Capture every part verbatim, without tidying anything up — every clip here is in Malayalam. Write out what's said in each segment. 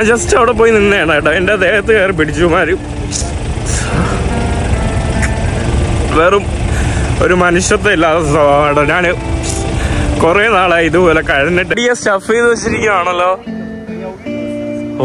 ഞാൻ ജസ്റ്റ് അവിടെ പോയി നിന്നേണ് കേട്ടോ. എൻ്റെ ദേഹത്ത് കയറി പിടിച്ചുമാരും. വെറും ഒരു മനുഷ്യത്വം ഇല്ലാത്ത സ്വഭാവമാണ്. ഞാൻ കുറെ നാളായി ഇതുപോലെ കഴിഞ്ഞിട്ട് ഈ സ്റ്റഫ് ചെയ്ത് വെച്ചിരിക്കുകയാണല്ലോ. Oh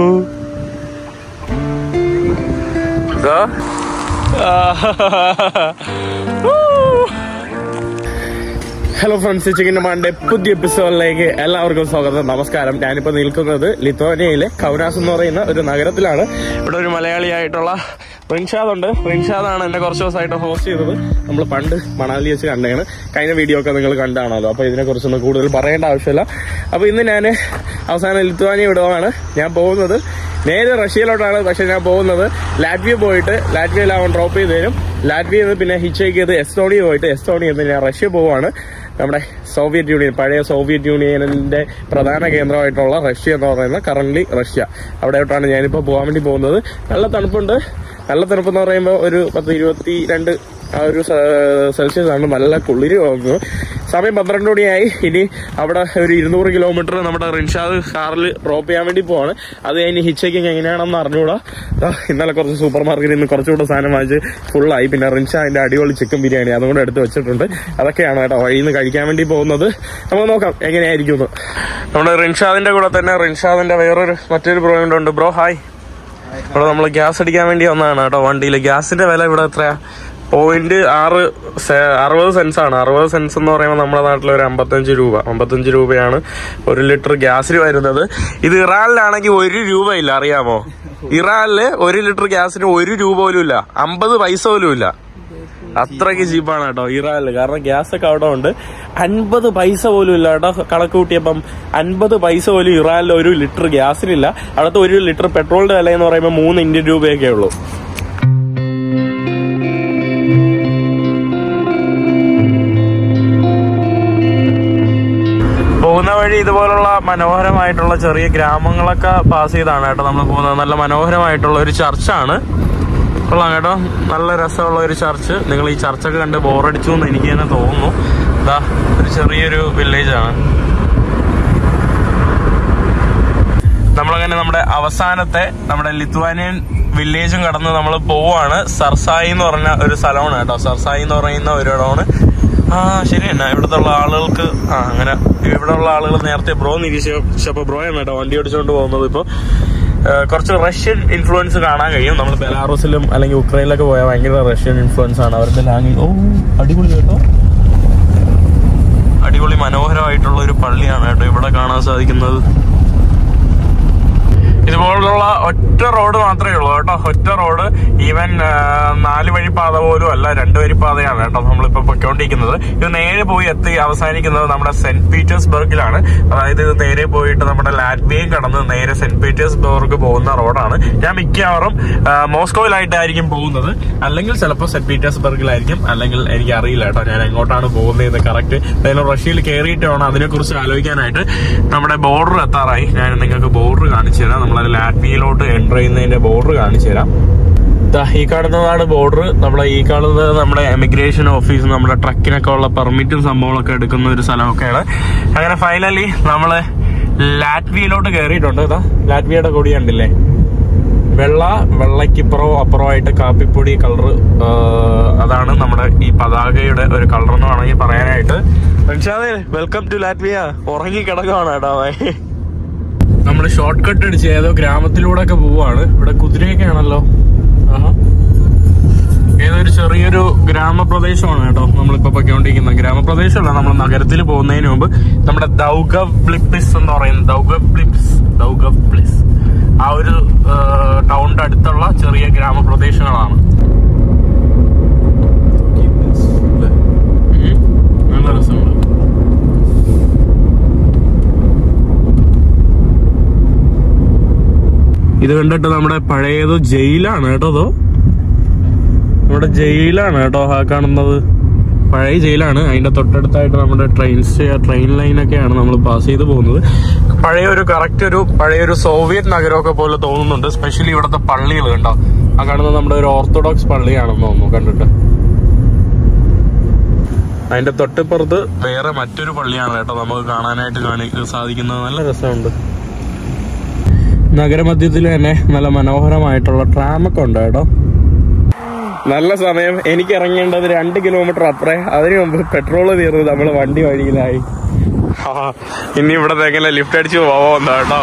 hello friends, chicken demand പുതിയ എപ്പിസോഡിലേക്ക് എല്ലാവർക്കും സ്വാഗതം. നമസ്കാരം. ഞാനിപ്പോൾ നിൽക്കുന്നത് ലിത്വാനിയയിലെ കൗനാസ് എന്ന് പറയുന്ന ഒരു നഗരത്തിലാണ്. ഇവിടെ ഒരു മലയാളിയായിട്ടുള്ള റിൻഷാദ് ഉണ്ട്. റിൻഷാദാണ് എന്നെ കുറച്ച് ദിവസമായിട്ട് ഹോസ്റ്റ് ചെയ്തത്. നമ്മൾ പണ്ട് മണാലി വെച്ച് കണ്ടാണ്. കഴിഞ്ഞ വീഡിയോ ഒക്കെ നിങ്ങൾ കണ്ടാണല്ലോ. അപ്പോൾ ഇതിനെക്കുറിച്ചൊന്നും കൂടുതൽ പറയേണ്ട ആവശ്യമില്ല. അപ്പോൾ ഇന്ന് ഞാൻ അവസാനം ലിത്വാനിയ വിടുവാണ്. ഞാൻ പോകുന്നത് നേരെ റഷ്യയിലോട്ടാണ്. പക്ഷെ ഞാൻ പോകുന്നത് ലാറ്റ്വിയ പോയിട്ട് ലാറ്റ്വിയയിൽ അവൻ ഡ്രോപ്പ് ചെയ്ത് തരും. ലാറ്റ്വിയയിൽ നിന്ന് പിന്നെ ഹിച്ചേക്ക് ചെയ്ത് എസ്റ്റോണിയ പോയിട്ട് എസ്റ്റോണിയയിൽ നിന്ന് ഞാൻ റഷ്യ പോവാണ്. നമ്മുടെ സോവിയറ്റ് യൂണിയൻ, പഴയ സോവിയറ്റ് യൂണിയനിന്റെ പ്രധാന കേന്ദ്രമായിട്ടുള്ള റഷ്യ എന്ന് പറയുന്ന കറന്റ് റഷ്യ, അവിടെയോട്ടാണ് ഞാനിപ്പോൾ പോകാൻ വേണ്ടി പോകുന്നത്. നല്ല തണുപ്പുണ്ട്. നല്ല തണുപ്പെന്ന് പറയുമ്പോൾ ഒരു പത്ത് ഇരുപത്തി രണ്ട് ആ ഒരു സെൽഷ്യസ് ആണ്. നല്ല കുളിര് പോകുന്നു. സമയം പന്ത്രണ്ട് മണിയായി. ഇനി അവിടെ ഒരു ഇരുന്നൂറ് കിലോമീറ്റർ നമ്മുടെ റിൻഷാദ് കാറിൽ ഡ്രോപ്പ് ചെയ്യാൻ വേണ്ടി പോവാണ്. അത് കഴിഞ്ഞ് ഹിച്ചേക്കിങ് എങ്ങനെയാണെന്ന് അറിഞ്ഞുകൂടാ. ഇന്നലെ കുറച്ച് സൂപ്പർ മാർക്കറ്റിൽ നിന്ന് കുറച്ചുകൂടെ സാധനം വാങ്ങിച്ച് ഫുള്ളായി. പിന്നെ റിൻഷാദിന്റെ അടിപൊളി ചിക്കൻ ബിരിയാണി അതുകൊണ്ട് എടുത്ത് വെച്ചിട്ടുണ്ട്. അതൊക്കെയാണ് കേട്ടോ വഴിയിൽ നിന്ന് കഴിക്കാൻ വേണ്ടി പോകുന്നത്. നമുക്ക് നോക്കാം എങ്ങനെയായിരിക്കും. നമ്മുടെ റിൻഷാദിന്റെ കൂടെ തന്നെ റിൻഷാദിന്റെ വേറൊരു മറ്റൊരു ബ്രോ ഉണ്ട്. Bro hi. ഇവിടെ നമ്മൾ ഗ്യാസ് അടിക്കാൻ വേണ്ടി വന്നതാണ് കേട്ടോ. വണ്ടിയിൽ ഗ്യാസിന്റെ വില ഇവിടെ എത്രയാ? പോയിന്റ് ആറ് അറുപത് സെൻസ് ആണ്. അറുപത് സെൻസ് എന്ന് പറയുമ്പോൾ നമ്മുടെ നാട്ടിൽ ഒരു അമ്പത്തഞ്ച് രൂപ അമ്പത്തഞ്ച് രൂപയാണ് ഒരു ലിറ്റർ ഗ്യാസിന് വരുന്നത്. ഇത് ഇറാനിലാണെങ്കിൽ ഒരു രൂപ ഇല്ല, അറിയാമോ? ഇറാനില് ഒരു ലിറ്റർ ഗ്യാസിന് ഒരു രൂപ പോലും ഇല്ല, അമ്പത് പൈസ പോലും ഇല്ല. അത്രയ്ക്ക് ചീപ്പാണ് കേട്ടോ ഇറാനില്. കാരണം ഗ്യാസ് ഒക്കെ അവിടെ ഉണ്ട്. അൻപത് പൈസ പോലും ഇല്ല കേട്ടോ. കണക്ക് കൂട്ടിയപ്പം അൻപത് പൈസ പോലും ഇറാനിൽ ഒരു ലിറ്റർ ഗ്യാസിനില്ല. അവിടുത്തെ ഒരു ലിറ്റർ പെട്രോളിന്റെ വില എന്ന് പറയുമ്പോൾ മൂന്ന് ഇന്ത്യൻ രൂപയൊക്കെ ഉള്ളൂ. പോകുന്ന വഴി ഇതുപോലുള്ള മനോഹരമായിട്ടുള്ള ചെറിയ ഗ്രാമങ്ങളൊക്കെ പാസ് ചെയ്താണ് കേട്ടോ നമ്മൾ പോകുന്നത്. നല്ല മനോഹരമായിട്ടുള്ള ഒരു ചർച്ചാണ്. കൊള്ളാം കേട്ടോ, നല്ല രസമുള്ള ഒരു ചർച്ച്. നിങ്ങൾ ഈ ചർച്ചൊക്കെ കണ്ട് ബോറടിച്ചു എന്ന് എനിക്ക് തന്നെ തോന്നുന്നു. ഇതാ ഒരു ചെറിയൊരു വില്ലേജാണ്. നമ്മളങ്ങനെ നമ്മുടെ അവസാനത്തെ നമ്മുടെ ലിത്വാനിയൻ വില്ലേജും കടന്ന് നമ്മൾ പോവാണ്. സർസായി എന്ന് പറഞ്ഞ ഒരു സ്ഥലമാണ് കേട്ടോ. സർസായി എന്ന് പറയുന്ന ഒരിടമാണ്. ആ ശരി തന്നെ. ഇവിടുത്തെ ഉള്ള ആളുകൾക്ക് ആ അങ്ങനെ ഇവിടെ ഉള്ള ആളുകൾ നേരത്തെ ബ്രോ നിരീക്ഷിച്ചപ്പോ ബ്രോയാണ് കേട്ടോ വണ്ടി ഓടിച്ചുകൊണ്ട് പോകുന്നത്. ഇപ്പൊ കുറച്ച് റഷ്യൻ ഇൻഫ്ലുവൻസ് കാണാൻ കഴിയും. നമ്മൾ ബെലാറൂസിലും അല്ലെങ്കിൽ ഉക്രൈനിലൊക്കെ പോയാൽ ഭയങ്കര റഷ്യൻ ഇൻഫ്ലുവൻസ് ആണ് അവരുടെ ലാംഗ്വേജ്. ഓ അടിപൊളി കേട്ടോ, അടിപൊളി മനോഹരമായിട്ടുള്ള ഒരു പള്ളിയാണ് കേട്ടോ ഇവിടെ കാണാൻ സാധിക്കുന്നത്. ഇതുപോലുള്ള ഒറ്റ റോഡ് മാത്രമേ ഉള്ളൂ കേട്ടോ. ഒറ്റ റോഡ്. ഈവൻ നാല് വഴി പാത പോലും അല്ല, രണ്ട് വരി പാതയാണ് കേട്ടോ നമ്മളിപ്പോ പൊയ്ക്കൊണ്ടിരിക്കുന്നത്. ഇത് നേരെ പോയി എത്തി അവസാനിക്കുന്നത് നമ്മുടെ സെന്റ് പീറ്റേഴ്സ്ബർഗിലാണ്. അതായത് ഇത് നേരെ പോയിട്ട് നമ്മുടെ ലാറ്റ്വിയയും കടന്ന് നേരെ സെന്റ് പീറ്റേഴ്സ്ബർഗ് പോകുന്ന റോഡാണ്. ഞാൻ മിക്കവാറും മോസ്കോയിലായിട്ടായിരിക്കും പോകുന്നത്, അല്ലെങ്കിൽ ചിലപ്പോൾ സെന്റ് പീറ്റേഴ്സ്ബർഗിലായിരിക്കും, അല്ലെങ്കിൽ എനിക്ക് അറിയില്ല കേട്ടോ ഞാൻ എങ്ങോട്ടാണ് പോകുന്നത് കറക്റ്റ്. എന്തായാലും റഷ്യയിൽ കയറിയിട്ട് വേണം അതിനെക്കുറിച്ച് ആലോചിക്കാനായിട്ട്. നമ്മുടെ ബോർഡർ എത്താറായി. ഞാൻ നിങ്ങൾക്ക് ബോർഡർ കാണിച്ചു തരാം. നമ്മളത് ലാറ്റ്വിയയിലോട്ട് എൻ്റർ ചെയ്യുന്നതിന്റെ ബോർഡർ കാണിച്ചു തരാം. ഈ കാണുന്നതാണ് ബോർഡർ. നമ്മുടെ ഈ കാണുന്നത് നമ്മുടെ എമിഗ്രേഷൻ ഓഫീസ്, നമ്മുടെ ട്രക്കിനൊക്കെ ഉള്ള പെർമിറ്റും സംഭവങ്ങളൊക്കെ എടുക്കുന്ന ഒരു സ്ഥലമൊക്കെയാണ്. അങ്ങനെ ഫൈനലി നമ്മള് ലാറ്റ്വിയയിലോട്ട് കയറിയിട്ടുണ്ട്. ഇതാ ലാറ്റ്വിയയുടെ കൊടി കണ്ടില്ലേ? വെള്ള വെള്ളയ്ക്കിപ്പുറവും അപ്പുറമായിട്ട് കാപ്പിപ്പൊടി കളർ. അതാണ് നമ്മുടെ ഈ പതാകയുടെ ഒരു കളർ എന്ന് വേണമെങ്കിൽ പറയാനായിട്ട്. Welcome to Latvia. ഉറങ്ങി കിടക്കുവാണ് കേട്ടോ. നമ്മള് ഷോർട്ട് കട്ട് അടിച്ച് ഏതോ ഗ്രാമത്തിലൂടെ ഒക്കെ പോവാണ്. ഇവിടെ കുതിരയൊക്കെ ആണല്ലോ. ആഹാ, ഏതൊരു ചെറിയൊരു ഗ്രാമപ്രദേശമാണ് കേട്ടോ നമ്മളിപ്പോ പൊയ്ക്കൊണ്ടിരിക്കുന്നത്. ഗ്രാമപ്രദേശമല്ല, നമ്മൾ നഗരത്തിൽ പോകുന്നതിന് മുമ്പ് നമ്മുടെ ദൗഗവ്ലിപ്ലിസ് എന്ന് പറയുന്നത് ദൗഗവ്ലിപ്സ് ദൗഗവ്ലിസ് ആ ഒരു ടൗണിന്റെ അടുത്തുള്ള ചെറിയ ഗ്രാമപ്രദേശങ്ങളാണ്. നല്ല രസമാണ്. ഇത് കണ്ടിട്ട് നമ്മുടെ പഴയത് ജയിലാണ് കേട്ടോ. അതോ നമ്മുടെ ജയിലാണ് കേട്ടോ ആ കാണുന്നത്. പഴയ ജയിലാണ്. അതിന്റെ തൊട്ടടുത്തായിട്ട് നമ്മുടെ ട്രെയിൻ ട്രെയിൻ ലൈനൊക്കെയാണ് നമ്മൾ പാസ് ചെയ്ത് പോകുന്നത്. പഴയ ഒരു കറക്റ്റ് ഒരു പഴയൊരു സോവിയറ്റ് നഗരമൊക്കെ പോലെ തോന്നുന്നുണ്ട്. സ്പെഷ്യലി ഇവിടുത്തെ പള്ളികൾ കണ്ടോ. ആ കാണുന്നത് നമ്മുടെ ഒരു ഓർത്തഡോക്സ് പള്ളിയാണെന്ന് തോന്നുന്നു കണ്ടിട്ട്. അതിന്റെ തൊട്ടിപ്പുറത്ത് വേറെ മറ്റൊരു പള്ളിയാണ് കേട്ടോ നമുക്ക് കാണാനായിട്ട് കാണി സാധിക്കുന്നത്. നല്ല രസമുണ്ട്. നഗരമധ്യത്തിൽ തന്നെ നല്ല മനോഹരമായിട്ടുള്ള ട്രാമൊക്കെ ഉണ്ട് കേട്ടോ. നല്ല സമയം. എനിക്ക് ഇറങ്ങേണ്ടത് രണ്ട് കിലോമീറ്റർ അപ്പുറേ. അതിനു മുമ്പ് പെട്രോള് തീർന്ന് നമ്മൾ വണ്ടി വഴിയിലായി. ആ ഇനി ഇവിടെ എങ്ങനെ ലിഫ്റ്റ് അടിച്ച് പോവാ കേട്ടോ.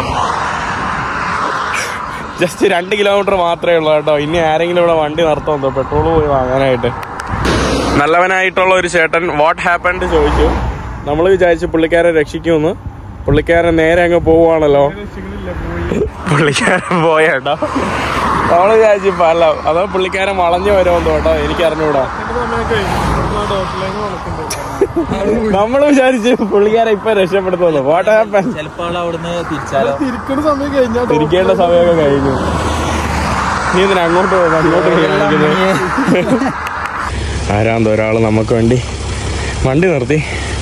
ജസ്റ്റ് രണ്ട് കിലോമീറ്റർ മാത്രമേ ഉള്ളൂ കേട്ടോ. ഇനി ആരെങ്കിലും ഇവിടെ വണ്ടി നിർത്തുമെന്നോ പെട്രോൾ പോയി വാങ്ങാനായിട്ട്. നല്ലവനായിട്ടുള്ള ഒരു ചേട്ടൻ വാട്ട് ഹാപ്പൻഡ് ചോദിച്ചു. നമ്മൾ വിചാരിച്ചു പുള്ളിക്കാരെ രക്ഷിക്കുമെന്ന്. പുള്ളിക്കാരൻ നേരെ അങ്ങ് പോവുകയാണല്ലോ. പുള്ളിക്കാരൻ പോയേട്ടോ. നമ്മള് വിചാരിച്ചു അല്ല അതോ പുള്ളിക്കാരൻ വളഞ്ഞു വരുമെന്നോ കേട്ടോ. എനിക്ക് അറിഞ്ഞൂടാ. നമ്മള് വിചാരിച്ചു പുള്ളിക്കാരെ ഇപ്പൊ രക്ഷപ്പെടുത്തുന്നു. What happen? തിരിക്കേണ്ട സമയമൊക്കെ കഴിഞ്ഞു. നീ ഇതിന് അങ്ങോട്ട് പോകും അങ്ങോട്ട് കാണിക്കുന്നത്. ആരാന്തോ ഒരാള് നമുക്ക് വേണ്ടി വണ്ടി നിർത്തി.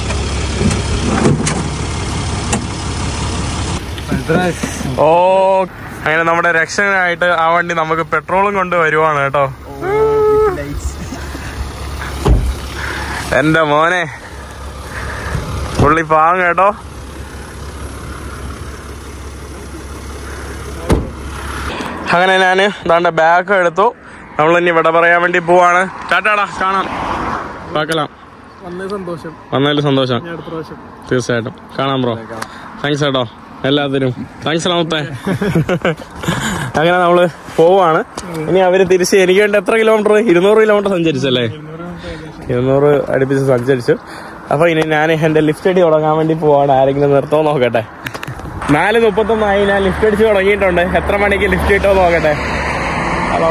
ഓ അങ്ങനെ നമ്മുടെ രക്ഷകനായിട്ട് ആ വണ്ടി നമുക്ക് പെട്രോളും കൊണ്ട് വരുവാണ് കേട്ടോ. എന്റെ മോനെ പുള്ളി പാവം കേട്ടോ. അങ്ങനെ ഞാന് ദാണ്ട ബാഗ് എടുത്തു. നമ്മളിനി ഇവിടെ പറയാൻ വേണ്ടി പോവാണ്. ടാറ്റാടാ, കാണാം, പാக்கலாம். വന്നതിൽ സന്തോഷം. തീർച്ചയായിട്ടും കാണാം ബ്രോ. താങ്ക്സ് കേട്ടോ എല്ലാത്തിനും. താങ്ക്സ് രാമത്തെ. അങ്ങനെ നമ്മള് പോവാണ്. ഇനി അവര് തിരിച്ച് എനിക്ക് വേണ്ടി എത്ര കിലോമീറ്റർ? ഇരുന്നൂറ് കിലോമീറ്റർ സഞ്ചരിച്ചല്ലേ? ഇരുന്നൂറ് അടുപ്പിച്ച് സഞ്ചരിച്ചു. അപ്പൊ ഇനി ഞാൻ എന്റെ ലിഫ്റ്റ് അടി തുടങ്ങാൻ വേണ്ടി പോവാണ്. ആരെങ്കിലും നിർത്തോ നോക്കട്ടെ. നാല് മുപ്പത്തൊന്നായി ഞാൻ ലിഫ്റ്റ് അടിച്ച് തുടങ്ങിയിട്ടുണ്ട്. എത്ര മണിക്ക് ലിഫ്റ്റ് കിട്ടോ നോക്കട്ടെ. Hello,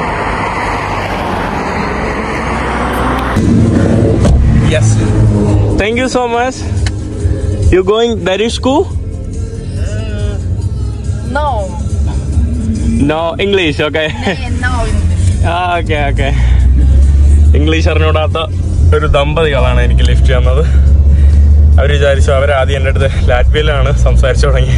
yes, thank you so much. You going ദരിഷ്കു? No. No English, okay. No English. Okay okay. English അറിഞ്ഞൂടാത്ത ഒരു ദമ്പതികളാണ് എനിക്ക് ലിഫ്റ്റ് തന്നത്. അവർ വിചാരിച്ചു അവരാദ്യം എൻ്റെ അടുത്ത് ലാറ്റ്വിയയിലാണ് സംസാരിച്ചു തുടങ്ങി.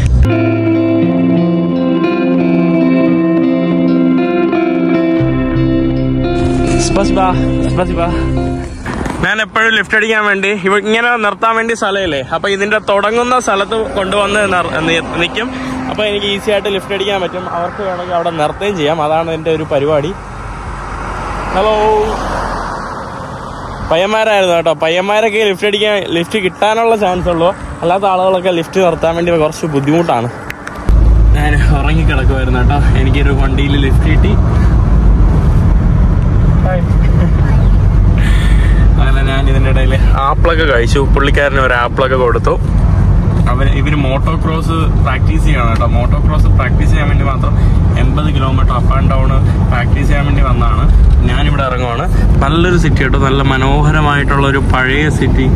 ഞാൻ എപ്പോഴും ലിഫ്റ്റ് അടിക്കാൻ വേണ്ടി ഇവ ഇങ്ങനെ നിർത്താൻ വേണ്ടി സ്ഥലമില്ലേ, അപ്പൊ ഇതിന്റെ തുടങ്ങുന്ന സ്ഥലത്ത് കൊണ്ടുവന്ന് നിൽക്കും. അപ്പൊ എനിക്ക് ഈസി ആയിട്ട് ലിഫ്റ്റ് അടിക്കാൻ പറ്റും. അവർക്ക് വേണമെങ്കിൽ അവിടെ നിർത്തുകയും ചെയ്യാം. അതാണ് എന്റെ ഒരു പരിപാടി. ഹലോ, പയ്യന്മാരായിരുന്നു കേട്ടോ. പയ്യന്മാരൊക്കെ ലിഫ്റ്റ് അടിക്കാൻ ലിഫ്റ്റ് കിട്ടാനുള്ള ചാൻസ് ഉള്ളൂ. അല്ലാത്ത ആളുകളൊക്കെ ലിഫ്റ്റ് നിർത്താൻ വേണ്ടി കുറച്ച് ബുദ്ധിമുട്ടാണ്. ഞാൻ ഉറങ്ങിക്കിടക്കുമായിരുന്നു കേട്ടോ. എനിക്കൊരു വണ്ടിയിൽ ലിഫ്റ്റ് കിട്ടി. അങ്ങനെ ഞാൻ ഇതിൻ്റെ ഇടയിൽ ആപ്പിളൊക്കെ കഴിച്ചു. പുള്ളിക്കാരന് ഒരു ആപ്പിളൊക്കെ കൊടുത്തു. അവർ ഇവർ മോട്ടോ ക്രോസ് പ്രാക്ടീസ് ചെയ്യണം കേട്ടോ. മോട്ടോ ക്രോസ് പ്രാക്ടീസ് ചെയ്യാൻ വേണ്ടി മാത്രം എൺപത് kilometre up and down practice ചെയ്യാൻ വേണ്ടി വന്നതാണ്. ഞാനിവിടെ ഇറങ്ങുവാണ്. നല്ലൊരു സിറ്റി കേട്ടോ. നല്ല മനോഹരമായിട്ടുള്ള ഒരു പഴയ സിറ്റി.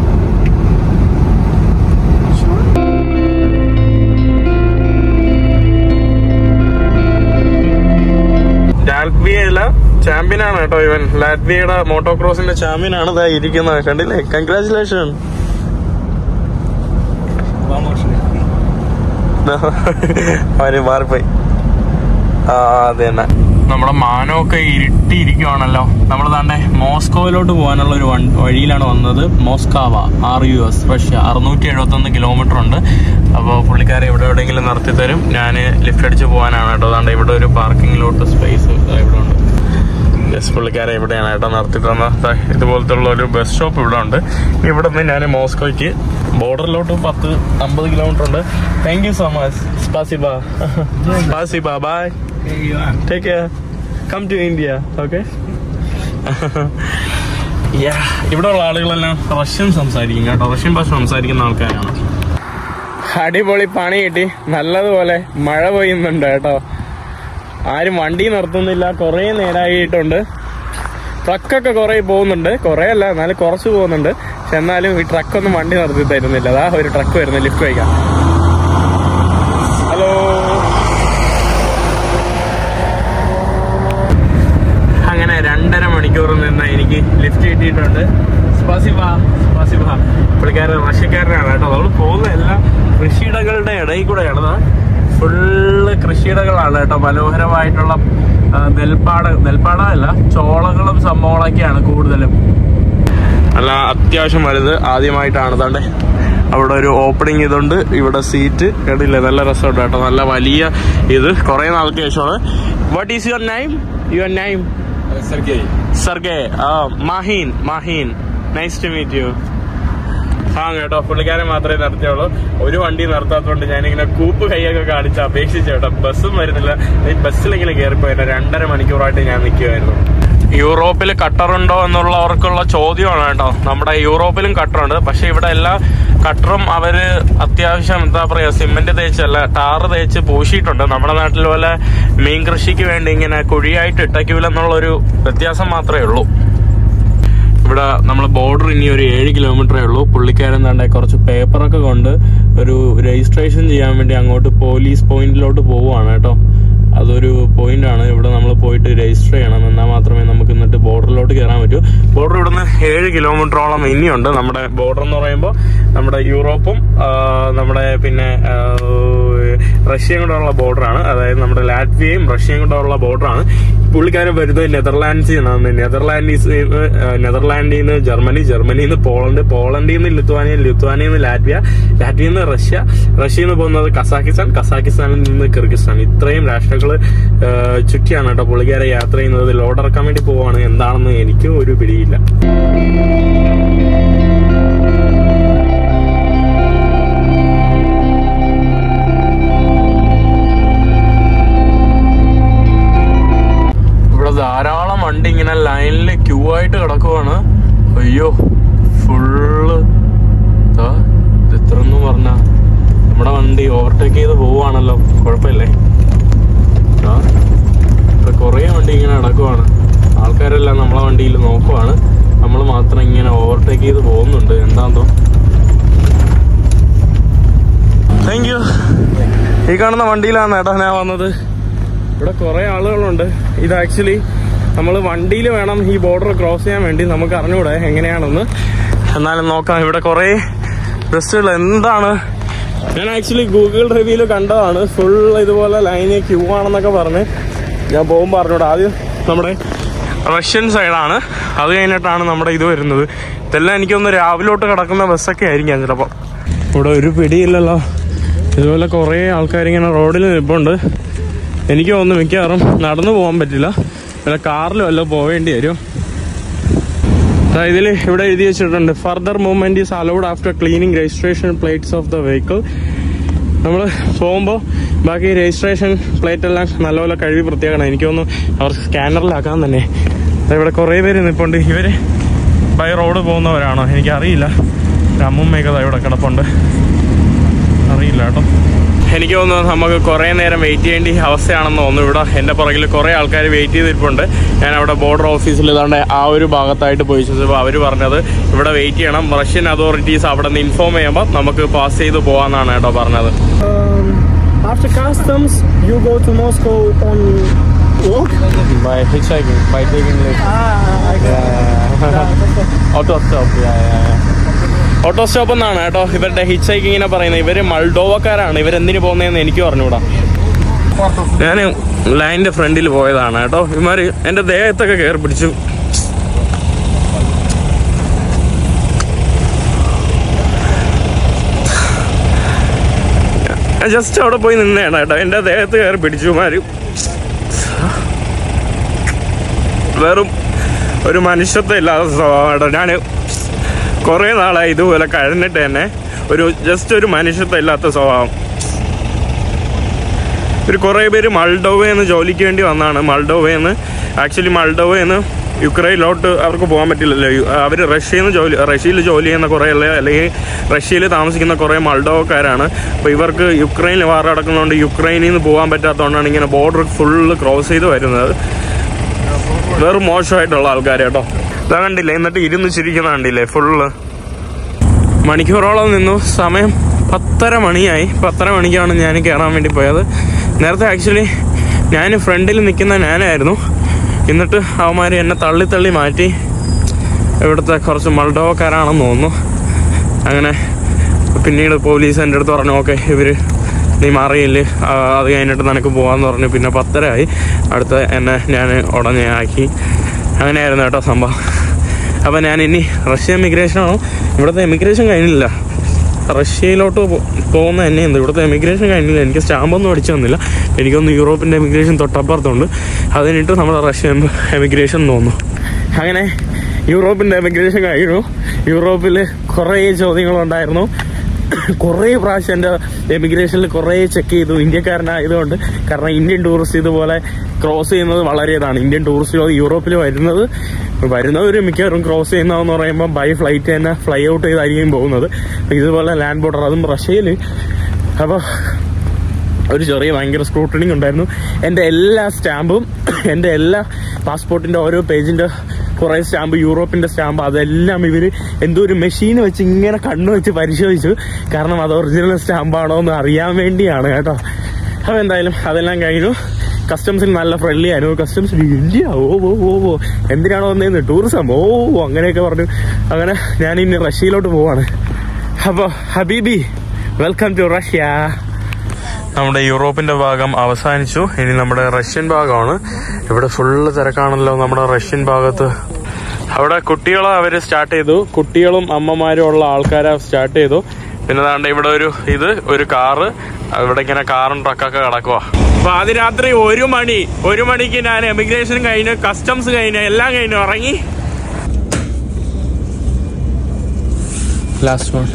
ലാറ്റ്വിയയിലെ ചാമ്പ്യനാണ് കേട്ടോ ഇവൻ. ലാറ്റ്വിയയുടെ മോട്ടോ ക്രോസിന്റെ ചാമ്പ്യനാണ് ഇതാ ഇരിക്കുന്നത്. കണ്ടില്ലേ? കൺഗ്രാറ്റുലേഷൻ. അവന് മാറിപ്പോയി. ആ അത് തന്നെ. നമ്മുടെ മാനമൊക്കെ ഇരുട്ടിയിരിക്കുവാണല്ലോ. നമ്മൾ തന്നെ മോസ്കോയിലോട്ട് പോകാനുള്ള ഒരു വഴിയിലാണ് വന്നത്. Moscow, R U S, Russia. അറുന്നൂറ്റി എഴുപത്തൊന്ന് കിലോമീറ്റർ ഉണ്ട്. അപ്പോൾ പുള്ളിക്കാരെ ഇവിടെ എവിടെയെങ്കിലും നിർത്തി തരും. ഞാൻ ലിഫ്റ്റ് അടിച്ച് പോകാനാണ് കേട്ടോ. അതാണ്ട് ഇവിടെ ഒരു പാർക്കിങ്ങിലോട്ട് സ്പേസ് ഇവിടെ ഉണ്ട്. യെസ്, പുള്ളിക്കാരെ ഇവിടെയാണ് കേട്ടോ നിർത്തി തന്ന. ഇതുപോലത്തെ ഉള്ള ഒരു ബസ് സ്റ്റോപ്പ് ഇവിടെ ഉണ്ട്. ഇവിടെ നിന്ന് ഞാൻ മോസ്കോയ്ക്ക് ബോർഡറിലോട്ട് പത്ത് അമ്പത് കിലോമീറ്റർ ഉണ്ട്. Thank you so much. സ്പാസിബ. സ്പാസിബ. Bye. Take care. Come to India. Okay. ഇവിടെ ഉള്ള ആളുകളെല്ലാം റഷ്യൻ സംസാരിക്കും കേട്ടോ. റഷ്യൻ ഭാഷ സംസാരിക്കുന്ന ആൾക്കാരാണ്. അടിപൊളി പണി കിട്ടി. നല്ലതുപോലെ മഴ പെയ്യുന്നുണ്ട് കേട്ടോ. ആരും വണ്ടി നിർത്തുന്നില്ല. കുറേ നേരമായിട്ടുണ്ട്. ട്രക്കൊക്കെ കുറേ പോകുന്നുണ്ട്. കുറേ അല്ല, എന്നാലും കുറച്ച് പോകുന്നുണ്ട്. പക്ഷെ എന്നാലും ഈ ട്രക്കൊന്നും വണ്ടി നിർത്തി തരുന്നില്ല. അതാ ഒരു ട്രക്ക് വരുന്നത് ലിഫ്റ്റ് വയ്ക്കാം. ഹലോ. അങ്ങനെ രണ്ടര മണിക്കൂർ നിന്ന് എനിക്ക് ലിഫ്റ്റ് കിട്ടിയിട്ടുണ്ട്. സ്പാസിബ. സ്പാസിബ. പുള്ളിക്കാരൻ റഷ്യക്കാരനാണ് കേട്ടോ. നമ്മൾ പോകുന്ന എല്ലാം കൃഷിയിടങ്ങളുടെ ഇടയിൽ കൂടെയാണ്. ഫുള്ള് കൃഷിയിടങ്ങളാണ് കേട്ടോ. മനോഹരമായിട്ടുള്ള നെൽപ്പാട നെൽപ്പാടമല്ല ചോളകളും സംഭവങ്ങളൊക്കെയാണ് കൂടുതലും. അല്ല അത്യാവശ്യം വലുത് ആദ്യമായിട്ടാണ്. താണ്ടെ അവിടെ ഒരു ഓപ്പണിങ് ഇതുണ്ട്. ഇവിടെ സീറ്റ് കേട്ടില്ലേ? നല്ല രസമുണ്ട് കേട്ടോ. നല്ല വലിയ ഇത് കുറെ നാൾക്ക് ശേഷമാണ്. What is your name? Your name? Sergey. Sergey. Maheen. Maheen, nice to meet you. ആ കേട്ടോ, പുള്ളിക്കാരൻ മാത്രമേ നിർത്തിയുള്ളൂ. ഒരു വണ്ടി നിർത്താത്തതുകൊണ്ട് ഞാനിങ്ങനെ കൂപ്പ് കൈയൊക്കെ കാണിച്ച് അപേക്ഷിച്ചു കേട്ടോ. ബസ്സും വരുന്നില്ല. ഈ ബസ്സിലിങ്ങനെ കയറിപ്പോയില്ല. രണ്ടര മണിക്കൂറായിട്ട് ഞാൻ നിൽക്കുമായിരുന്നു. യൂറോപ്പിൽ കട്ടറുണ്ടോ എന്നുള്ളവർക്കുള്ള ചോദ്യമാണ് കേട്ടോ. നമ്മുടെ യൂറോപ്പിലും കട്ടറുണ്ട്, പക്ഷെ ഇവിടെ എല്ലാ കട്ടറും അവര് അത്യാവശ്യം എന്താ പറയാ സിമെന്റ് തേച്ചല്ല ടാറ് തേച്ച് പൂശിയിട്ടുണ്ട്. നമ്മുടെ നാട്ടിൽ പോലെ മീൻ കൃഷിക്ക് വേണ്ടി ഇങ്ങനെ കുഴിയായിട്ട് ഇട്ടയ്ക്കൂലെന്നുള്ളൊരു വ്യത്യാസം മാത്രമേ ഉള്ളൂ. ഇവിടെ നമ്മൾ ബോർഡർ ഇനി ഒരു ഏഴ് കിലോമീറ്ററേ ഉള്ളൂ. പുള്ളിക്കാരൻ തന്നെ കുറച്ച് പേപ്പറൊക്കെ കൊണ്ട് ഒരു രജിസ്ട്രേഷൻ ചെയ്യാൻ വേണ്ടി അങ്ങോട്ട് പോലീസ് പോയിന്റിലോട്ട് പോവുകയാണ് കേട്ടോ. അതൊരു പോയിന്റാണ്. ഇവിടെ നമ്മൾ പോയിട്ട് രജിസ്റ്റർ ചെയ്യണം, എന്നാൽ മാത്രമേ നമുക്ക് എന്നിട്ട് ബോർഡറിലോട്ട് കയറാൻ പറ്റൂ. ബോർഡർ ഇവിടുന്ന് ഏഴ് കിലോമീറ്ററോളം ഇനിയുണ്ട്. നമ്മുടെ ബോർഡർ എന്ന് പറയുമ്പോൾ നമ്മുടെ യൂറോപ്പും നമ്മുടെ പിന്നെ റഷ്യയും കൂടെ ഉള്ള ബോർഡറാണ്. അതായത് നമ്മുടെ ലാറ്റ്വിയയും റഷ്യയും കൂടെ ഉള്ള ബോർഡറാണ്. പുള്ളിക്കാരൻ വരുന്നത് നെതർലാൻഡ്സിൽ നിന്നാണ്. നെതർലാൻഡീസ് നെതർലാൻഡിൽ നിന്ന് ജർമ്മനി, ജർമ്മനിയിൽ നിന്ന് പോളണ്ട്, പോളണ്ടിൽ നിന്ന് ലിത്വാനിയ, ലിത്വാനിയിൽ നിന്ന് ലാറ്റ്വിയ, ലാറ്റ്വിയയിൽ നിന്ന് റഷ്യ, റഷ്യയിൽ നിന്ന് പോകുന്നത് കസാക്കിസ്ഥാൻ, കസാക്കിസ്ഥാനിൽ നിന്ന് കിർഗിസ്ഥാൻ. ഇത്രയും രാഷ്ട്രങ്ങൾ ചുറ്റിയാണ് കേട്ടോ പുള്ളിക്കാരെ യാത്ര ചെയ്യുന്നത്. ലോഡ് ഇറക്കാൻ വേണ്ടി പോവാണ്. എന്താണെന്ന് എനിക്കും ഒരു പിടിയില്ല. ഇവിടെ ധാരാളം വണ്ടി ഇങ്ങനെ ലൈനിൽ ക്യൂ ആയിട്ട് കിടക്കുവാണ്. അയ്യോ, ഫുള്ള് ഇത്രന്ന് പറഞ്ഞ നമ്മുടെ വണ്ടി ഓവർടേക്ക് ചെയ്ത് പോവാണല്ലോ. കുഴപ്പമില്ലേ? ഇവിടെ കുറേ വണ്ടി ഇങ്ങനെ നടക്കുവാണ്. ആൾക്കാരെല്ലാം നമ്മളെ വണ്ടിയിൽ നോക്കുവാണ്. നമ്മൾ മാത്രം ഇങ്ങനെ ഓവർടേക്ക് ചെയ്ത് പോകുന്നുണ്ട്. എന്താന്തോ. Thank you. ഈ കാണുന്ന വണ്ടിയിലാണ് ഏട്ടാ ഞാൻ വന്നത്. ഇവിടെ കുറെ ആളുകളുണ്ട്. ഇത് ആക്ച്വലി നമ്മൾ വണ്ടിയിൽ വേണം ഈ ബോർഡർ ക്രോസ് ചെയ്യാൻ വേണ്ടി. നമുക്ക് അറിഞ്ഞൂടെ എങ്ങനെയാണെന്ന്. എന്നാലും നോക്കാം. ഇവിടെ കുറെ ബസ്സുകൾ. എന്താണ്, ഞാൻ ആക്ച്വലി ഗൂഗിൾ റിവ്യൂല് കണ്ടതാണ്. ഫുൾ ഇതുപോലെ ലൈന് ക്യൂ ആണെന്നൊക്കെ പറഞ്ഞ് ഞാൻ പോകുമ്പോൾ അറിഞ്ഞൂടെ. ആദ്യം നമ്മുടെ റഷ്യൻ സൈഡാണ്, അത് കഴിഞ്ഞിട്ടാണ് നമ്മുടെ ഇത് വരുന്നത്. ഇതെല്ലാം എനിക്കൊന്ന് രാവിലോട്ട് കിടക്കുന്ന ബസ്സൊക്കെ ആയിരിക്കാം ചിലപ്പോൾ. ഇവിടെ ഒരു പിടിയില്ലല്ലോ. ഇതുപോലെ കുറേ ആൾക്കാരിങ്ങനെ റോഡിൽ നിൽപ്പുണ്ട്. എനിക്ക് തോന്നുന്നു മിക്കവാറും നടന്നു പോകാൻ പറ്റില്ല, വല്ല കാറിലും വല്ലതും പോവേണ്ടി വരും. ഇതിൽ ഇവിടെ എഴുതി വെച്ചിട്ടുണ്ട്, further movement is allowed after cleaning registration plates of the vehicle. നമ്മൾ പോകുമ്പോൾ ബാക്കി രജിസ്ട്രേഷൻ പ്ലേറ്റ് എല്ലാം നല്ലപോലെ കഴുകി വൃത്തിയാക്കണം. എനിക്ക് തോന്നുന്നു അവർ സ്കാനറിലാക്കാൻ തന്നെ. ഇവിടെ കുറേ പേര് നിൽപ്പുണ്ട്. ഇവര് ബൈ റോഡ് പോകുന്നവരാണോ എനിക്കറിയില്ല. അമ്മുമ്മയൊക്കെ ഇവിടെ കിടപ്പുണ്ട്, അറിയില്ല കേട്ടോ. എനിക്ക് തോന്നുന്നു നമുക്ക് കുറേ നേരം വെയിറ്റ് ചെയ്യേണ്ട അവസ്ഥയാണെന്ന് തോന്നുന്നു. ഇവിടെ എൻ്റെ പുറകിൽ കുറേ ആൾക്കാർ വെയിറ്റ് ചെയ്തിരിപ്പുണ്ട്. ഞാൻ അവിടെ ബോർഡർ ഓഫീസിൽ ഇതാണ്ട് ആ ഒരു ഭാഗത്തായിട്ട് പോയി ചോദിച്ചപ്പോൾ അവർ പറഞ്ഞത് ഇവിടെ വെയിറ്റ് ചെയ്യണം. റഷ്യൻ അതോറിറ്റീസ് അവിടെ നിന്ന് ഇൻഫോം ചെയ്യുമ്പോൾ നമുക്ക് പാസ് ചെയ്ത് പോകാമെന്നാണ് കേട്ടോ പറഞ്ഞത്. After customs, you go to Moscow on walk? By hitchhiking, by taking lift. Ah, I got it. Auto stop, yeah, yeah, yeah. Auto stop എന്നാണ് കേട്ടോ ഇവരുടെ ഹിച്ച് ഹൈക്കിങ്ങിനെ പറയുന്നത്. ഇവര് മൾഡോവക്കാരാണ്. ഇവരെന്തിനു പോകുന്നതെന്ന് എനിക്ക് പറഞ്ഞുകൂടാ. ഞാൻ ലൈനിന്റെ ഫ്രണ്ടിൽ പോയതാണ് കേട്ടോ. ഇവന്മാര് എന്റെ ദേഹത്തൊക്കെ കയറി പിടിച്ചു. ഞാൻ ജസ്റ്റ് അവിടെ പോയി നിന്നേണ് കേട്ടോ. എന്റെ ദേഹത്ത് കയറി പിടിച്ചു ഇവന്മാര്. വെറും ഒരു മനുഷ്യത്വം ഇല്ലാത്ത സ്വഭാവം കേട്ടോ. ഞാൻ കുറേ നാളായി ഇതുപോലെ കഴിഞ്ഞിട്ട് തന്നെ ഒരു ജസ്റ്റ് ഒരു മനുഷ്യത്വം ഇല്ലാത്ത സ്വഭാവം. ഒരു കുറേ പേര് മൾഡോവയെന്ന് ജോലിക്ക് വേണ്ടി വന്നതാണ്. മൾഡോവയെന്ന് ആക്ച്വലി മൾഡോവയെന്ന് യുക്രൈനിലോട്ട് അവർക്ക് പോകാൻ പറ്റില്ലല്ലോ. അവർ റഷ്യയിൽ നിന്ന് ജോലി റഷ്യയിൽ ജോലി ചെയ്യുന്ന കുറേ ഉള്ള അല്ലെങ്കിൽ റഷ്യയിൽ താമസിക്കുന്ന കുറേ മൾഡോവക്കാരാണ്. അപ്പോൾ ഇവർക്ക് യുക്രൈനിൽ വാർ നടക്കുന്നതുകൊണ്ട് യുക്രൈനിൽ നിന്ന് പോകാൻ പറ്റാത്തതുകൊണ്ടാണ് ഇങ്ങനെ ബോർഡർ ഫുള്ള് ക്രോസ് ചെയ്ത് വരുന്നത്. വേറെ മോശമായിട്ടുള്ള ആൾക്കാർ കേട്ടോ. ഇതാ കണ്ടില്ലേ, എന്നിട്ട് ഇരുന്ന് ചിരിക്കുന്ന കണ്ടില്ലേ. ഫുള്ള് മണിക്കൂറോളം നിന്നു. സമയം പത്തര മണിയായി. പത്തര മണിക്കാണ് ഞാൻ കയറാൻ വേണ്ടി പോയത്. നേരത്തെ ആക്ച്വലി ഞാൻ ഫ്രണ്ടിൽ നിൽക്കുന്ന ഞാനായിരുന്നു. എന്നിട്ട് അവന്മാർ എന്നെ തള്ളി തള്ളി മാറ്റി. ഇവിടുത്തെ കുറച്ച് മൾഡോവക്കാരാണെന്ന് തോന്നുന്നു. അങ്ങനെ പിന്നീട് പോലീസ് എൻ്റെ അടുത്ത് പറഞ്ഞു, ഓക്കെ ഇവർ നീ മാറിയില്ലേ, അത് കഴിഞ്ഞിട്ട് നിനക്ക് പോകാമെന്ന് പറഞ്ഞു. പിന്നെ പത്തരയായി. അടുത്ത എന്നെ ഞാൻ ഉടനെ ആക്കി. അങ്ങനെയായിരുന്നു കേട്ടോ സംഭവം. അപ്പം ഞാൻ ഇനി റഷ്യ എമിഗ്രേഷനാണോ, ഇവിടുത്തെ എമിഗ്രേഷൻ കഴിഞ്ഞില്ല. റഷ്യയിലോട്ട് പോകുന്ന തന്നെ എന്ത് ഇവിടുത്തെ എമിഗ്രേഷൻ കഴിഞ്ഞില്ല. എനിക്ക് സ്റ്റാമ്പൊന്നും അടിച്ചു തന്നില്ല. എനിക്കൊന്ന് യൂറോപ്പിൻ്റെ എമിഗ്രേഷൻ തൊട്ടപ്പുറത്തുണ്ട്. അതിനിട്ട് നമ്മുടെ റഷ്യൻ എമിഗ്രേഷൻ തോന്നുന്നു. അങ്ങനെ യൂറോപ്പിൻ്റെ എമിഗ്രേഷൻ കഴിഞ്ഞു. യൂറോപ്പിൽ കുറേ ചോദ്യങ്ങളുണ്ടായിരുന്നു. കുറേ പ്രാവശ്യം എൻ്റെ എമിഗ്രേഷനിൽ കുറേ ചെക്ക് ചെയ്തു, ഇന്ത്യക്കാരനായതുകൊണ്ട്. കാരണം ഇന്ത്യൻ ടൂറിസ്റ്റ് ഇതുപോലെ ക്രോസ് ചെയ്യുന്നത് വളരെ ഇതാണ്. ഇന്ത്യൻ ടൂറിസ്റ്റുകൾ യൂറോപ്പിൽ വരുന്നത് വരുന്നവർ മിക്കവാറും ക്രോസ് ചെയ്യുന്നതെന്ന് പറയുമ്പോൾ ബൈ ഫ്ലൈറ്റ് തന്നെ ഫ്ലൈ ഔട്ട് ചെയ്തായിരിക്കും പോകുന്നത്. ഇതുപോലെ ലാൻഡ് ബോർഡർ, അതും റഷ്യയിൽ. അപ്പോൾ ഒരു ചെറിയ ഭയങ്കര സ്ക്രൂട്ടണിങ് ഉണ്ടായിരുന്നു. എൻ്റെ എല്ലാ സ്റ്റാമ്പും, എൻ്റെ എല്ലാ പാസ്പോർട്ടിൻ്റെ ഓരോ പേജിൻ്റെ കുറേ സ്റ്റാമ്പ്, യൂറോപ്പിൻ്റെ സ്റ്റാമ്പ്, അതെല്ലാം ഇവർ എന്തോ ഒരു മെഷീൻ വെച്ച് ഇങ്ങനെ കണ്ണു വെച്ച് പരിശോധിച്ചു. കാരണം അത് ഒറിജിനൽ സ്റ്റാമ്പാണോ എന്ന് അറിയാൻ വേണ്ടിയാണ് കേട്ടോ. അപ്പോൾ എന്തായാലും അതെല്ലാം കഴിഞ്ഞു. കസ്റ്റംസിൽ നല്ല ഫ്രണ്ട്ലി ആയിരുന്നു. കസ്റ്റംസിൽ ഇന്ത്യ ഓ ഓ ഓ ഓ എന്തിനാണോ വന്നേന്ന്, ടൂറിസം ഓ അങ്ങനെയൊക്കെ പറഞ്ഞു. അങ്ങനെ ഞാൻ ഇനി റഷ്യയിലോട്ട് പോവാണ്. അപ്പോൾ ഹബീബി, വെൽക്കം ടു റഷ്യ. നമ്മുടെ യൂറോപ്പിന്റെ ഭാഗം അവസാനിച്ചു. ഇനി നമ്മുടെ റഷ്യൻ ഭാഗമാണ്. ഇവിടെ ഫുള്ള് തിരക്കാണല്ലോ നമ്മുടെ റഷ്യൻ ഭാഗത്ത്. അവിടെ കുട്ടികളെ അവര് സ്റ്റാർട്ട് ചെയ്തു. കുട്ടികളും അമ്മമാരും ഉള്ള ആൾക്കാരെ സ്റ്റാർട്ട് ചെയ്തു. പിന്നെ ദാണ്ട് ഇവിടെ ഒരു ഇത് ഒരു കാറ്, ഇവിടെ ഇങ്ങനെ കാറും ട്രക്കൊക്കെ കിടക്കുക. അപ്പൊ അതിരാത്രി ഒരു മണി ഒരു മണിക്ക് ഞാൻ എമിഗ്രേഷൻ കഴിഞ്ഞ്, കസ്റ്റംസ് കഴിഞ്ഞ്, എല്ലാം കഴിഞ്ഞു ഇറങ്ങി. ലാസ്റ്റ് വൺ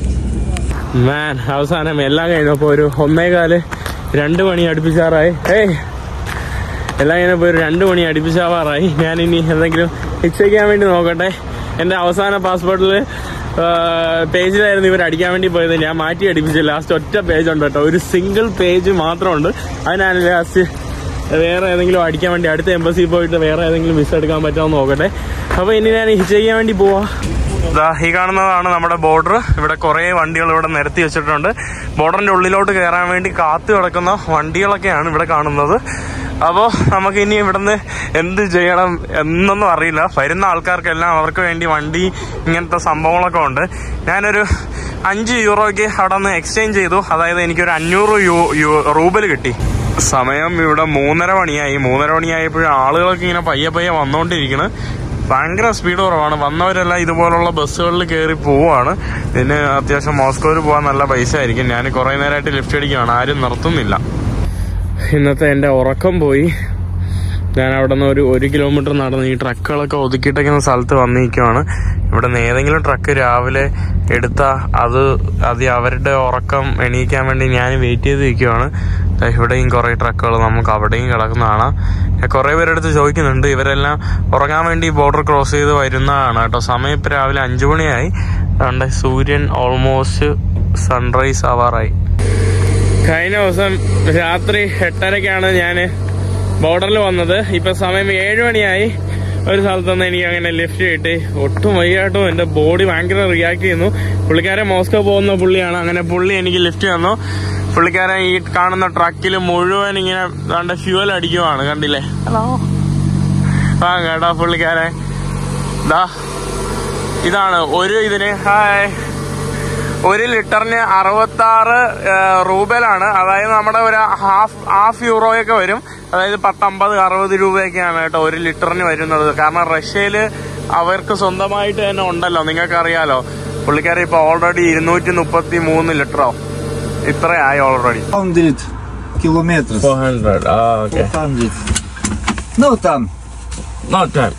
മാൻ, അവസാനം എല്ലാം കഴിഞ്ഞു. അപ്പോൾ ഒരു ഒന്നേകാല് രണ്ട് മണി അടുപ്പിച്ചാറായി. ഏയ് എല്ലാം കഴിഞ്ഞപ്പോൾ ഒരു രണ്ട് മണി അടുപ്പിച്ചാവാറായി. ഞാനിനി എന്തെങ്കിലും ഫിക്സ് വേണ്ടി നോക്കട്ടെ. എൻ്റെ അവസാന പാസ്പോർട്ടിൽ പേജിലായിരുന്നു ഇവർ അടിക്കാൻ വേണ്ടി പോയത്. ഞാൻ മാറ്റി അടിപ്പിച്ചു. ലാസ്റ്റ് ഒറ്റ പേജ് ഉണ്ട് കേട്ടോ, ഒരു സിംഗിൾ പേജ് മാത്രമുണ്ട്. അതിനാണ് ലാസ്റ്റ് വേറെ ഏതെങ്കിലും അടിക്കാൻ വേണ്ടി അടുത്ത എംബസിയിൽ പോയിട്ട് വേറെ ഏതെങ്കിലും വിസ എടുക്കാൻ പറ്റുമെന്ന് നോക്കട്ടെ. അപ്പോൾ ഇനി ഞാൻ ഹിറ്റ് ചെയ്യാൻ വേണ്ടി പോവാം. ഈ കാണുന്നതാണ് നമ്മുടെ ബോർഡർ. ഇവിടെ കുറേ വണ്ടികൾ ഇവിടെ നിരത്തി വെച്ചിട്ടുണ്ട്. ബോർഡറിന്റെ ഉള്ളിലോട്ട് കയറാൻ വേണ്ടി കാത്തു കിടക്കുന്ന വണ്ടികളൊക്കെയാണ് ഇവിടെ കാണുന്നത്. അപ്പോൾ നമുക്ക് ഇനി ഇവിടുന്ന് എന്ത് ചെയ്യണം എന്നൊന്നും അറിയില്ല. വരുന്ന ആൾക്കാർക്കെല്ലാം അവർക്ക് വേണ്ടി വണ്ടി ഇങ്ങനത്തെ സംഭവങ്ങളൊക്കെ ഉണ്ട്. ഞാനൊരു അഞ്ച് യൂറോയ്ക്ക് അവിടെ നിന്ന് എക്സ്ചേഞ്ച് ചെയ്തു. അതായത് എനിക്കൊരു അഞ്ഞൂറ് യു റൂബൽ കിട്ടി. സമയം ഇവിടെ മൂന്നര മണിയായി. മൂന്നര മണിയായപ്പോഴും ആളുകളൊക്കെ ഇങ്ങനെ പയ്യെ പയ്യെ വന്നുകൊണ്ടിരിക്കുന്നു. ഭയങ്കര സ്പീഡ് കുറവാണ്. വന്നവരെല്ലാം ഇതുപോലുള്ള ബസ്സുകളിൽ കയറി പോവുകയാണ്. ഇതിന് അത്യാവശ്യം മോസ്കോയിൽ പോകാൻ നല്ല പൈസ ആയിരിക്കും. ഞാൻ കുറേ നേരമായിട്ട് ലിഫ്റ്റ് അടിക്കുകയാണ്, ആരും നിർത്തുന്നില്ല. ഇന്നത്തെ എൻ്റെ ഉറക്കം പോയി. ഞാൻ അവിടെ നിന്ന് ഒരു ഒരു കിലോമീറ്റർ നടന്ന് ഈ ട്രക്കുകളൊക്കെ ഒതുക്കിയിട്ടേക്കുന്ന സ്ഥലത്ത് വന്നിരിക്കുവാണ്. ഇവിടെ നിന്ന് ഏതെങ്കിലും ട്രക്ക് രാവിലെ എടുത്താൽ അത് അത് അവരുടെ ഉറക്കം എണീക്കാൻ വേണ്ടി ഞാൻ വെയിറ്റ് ചെയ്ത് നിൽക്കുവാണ്. ഇവിടെയും കുറേ ട്രക്കുകൾ നമുക്ക് അവിടെയും കിടക്കുന്നതാണ്. ഞാൻ കുറേ പേരെടുത്ത് ചോദിക്കുന്നുണ്ട്. ഇവരെല്ലാം ഉറങ്ങാൻ വേണ്ടി ബോർഡർ ക്രോസ് ചെയ്ത് വരുന്നതാണ് കേട്ടോ. സമയം ഇപ്പം രാവിലെ അഞ്ചു മണിയായി. അതുകൊണ്ട് സൂര്യൻ ഓൾമോസ്റ്റ് സൺറൈസ് ആവാറായി. കഴിഞ്ഞ ദിവസം രാത്രി എട്ടരയ്ക്കാണ് ഞാൻ ബോർഡറിൽ വന്നത്. ഇപ്പം സമയം ഏഴ് മണിയായി. ഒരു സ്ഥലത്തുനിന്ന് എനിക്ക് അങ്ങനെ ലിഫ്റ്റ് കിട്ടി. ഒട്ടും വയ്യായിട്ടും എൻ്റെ ബോഡി ഭയങ്കര റിയാക്ട് ചെയ്യുന്നു. പുള്ളിക്കാരൻ മോസ്കോ പോകുന്ന പുള്ളിയാണ്. അങ്ങനെ പുള്ളി എനിക്ക് ലിഫ്റ്റ് തന്നു. പുള്ളിക്കാരൻ ഈ കാണുന്ന ട്രക്കിൽ മുഴുവൻ ഇങ്ങനെ കണ്ട ഫ്യൂവൽ അടിക്കുവാണ്. കണ്ടില്ലേ? ഹലോ ആ കേട്ടോ പുള്ളിക്കാരൻ. ദാ ഇതാണ് ഒരു ഇതിന് ഹായ് ഒരു ലിറ്ററിന് അറുപത്തി ആറ് റൂബലാണ്. അതായത് നമ്മുടെ ഒരു ഹാഫ് ഹാഫ് യൂറോയൊക്കെ വരും. അതായത് പത്തമ്പത് അറുപത് രൂപയൊക്കെയാണ് കേട്ടോ ഒരു ലിറ്ററിന് വരുന്നത്. കാരണം റഷ്യയില് അവർക്ക് സ്വന്തമായിട്ട് തന്നെ ഉണ്ടല്ലോ, നിങ്ങൾക്കറിയാലോ. പുള്ളിക്കാരൻ ഇപ്പൊ ഓൾറെഡി ഇരുന്നൂറ്റി മുപ്പത്തി മൂന്ന് ലിറ്ററോ ഇത്രയായി already. Hundred kilometre. Four hundred. ആ okay. No там. No time.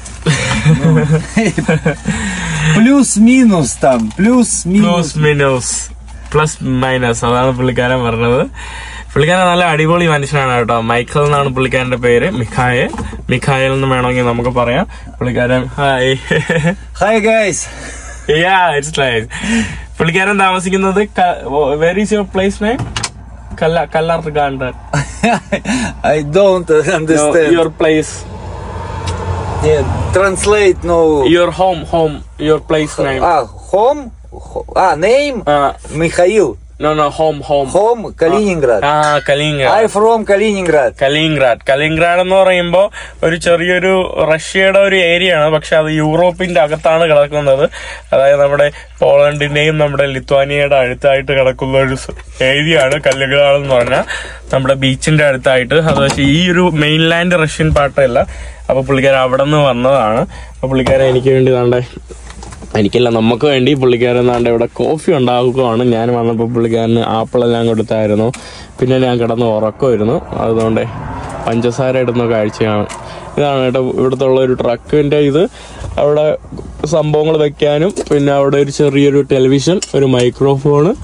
Plus minus там. Plus plus minus plus minus അതാണ് പുള്ളിക്കാരൻ പറഞ്ഞത്. പുള്ളിക്കാരൻ നല്ല അടിപൊളി മനുഷ്യനാണ് കേട്ടോ. മൈക്കൽ എന്നാണ് പുള്ളിക്കാരന്റെ പേര്. മിഖായൽ മിഖായൽ എന്ന് വേണമെങ്കിൽ നമുക്ക് പറയാം. പുള്ളിക്കാരൻ hi hi guys. Yeah it's nice. പുള്ളിക്കാരൻ താമസിക്കുന്നത് where is your place name? കല്ലാർഗാണ്ട്. I don't understand. Your place. Yeah, translate no. Your home, home, your place name. Ah, home. Ah, name. Uh, Mikhail. No, no, home, home. Home, Kaliningrad. Ah, Kaliningrad. I from Kaliningrad. Kaliningrad. Kaliningrad എന്ന് പറയുമ്പോൾ ഒരു ചെറിയൊരു റഷ്യയുടെ ഒരു ഏരിയ ആണ്. പക്ഷെ അത് യൂറോപ്പിന്റെ അകത്താണ് കിടക്കുന്നത്. അതായത് നമ്മുടെ പോളണ്ടിന്റെയും നമ്മുടെ ലിത്വാനിയയുടെ അടുത്തായിട്ട് കിടക്കുന്ന ഒരു ഏരിയ ആണ് കലിനിൻഗ്രാഡ് എന്ന് പറഞ്ഞാൽ. നമ്മുടെ ബീച്ചിന്റെ അടുത്തായിട്ട്. അത് പക്ഷേ ഈ ഒരു മെയിൻലാൻഡ് റഷ്യൻ പാർട്ടല്ല. അപ്പൊ പുള്ളിക്കാരൻ അവിടെ നിന്ന് വന്നതാണ്. അപ്പൊ പുള്ളിക്കാരൻ എനിക്ക് വേണ്ടി താണ്ടെ എനിക്കല്ല, നമുക്ക് വേണ്ടി പുള്ളിക്കാരൻ നാണ്ട് ഇവിടെ കോഫി ഉണ്ടാക്കുകയാണ്. ഞാൻ വന്നപ്പോൾ പുള്ളിക്കാരന് ആപ്പിളെല്ലാം കൊടുത്തായിരുന്നു. പിന്നെ ഞാൻ കിടന്ന് ഉറക്കമായിരുന്നു. അതുകൊണ്ട് പഞ്ചസാര ഇടുന്ന കാഴ്ചയാണ്. ഇതാണ് കേട്ടോ ഇവിടുത്തെ ഉള്ള ഒരു ട്രക്കിന്റെ ഇത്. അവിടെ സംഭവങ്ങൾ വെക്കാനും പിന്നെ അവിടെ ഒരു ചെറിയൊരു ടെലിവിഷൻ, ഒരു മൈക്രോഫോണ്.